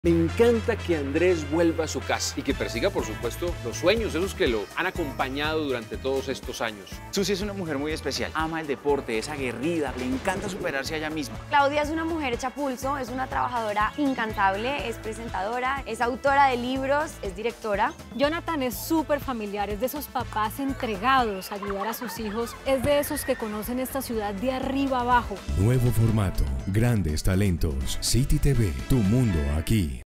Me encanta que Andrés vuelva a su casa y que persiga, por supuesto, los sueños, esos que lo han acompañado durante todos estos años. Susi es una mujer muy especial, ama el deporte, es aguerrida, le encanta superarse a ella misma. Claudia es una mujer hecha pulso, es una trabajadora incansable, es presentadora, es autora de libros, es directora. Jonathan es súper familiar, es de esos papás entregados a ayudar a sus hijos, es de esos que conocen esta ciudad de arriba abajo. Nuevo formato, grandes talentos, City TV, tu mundo aquí.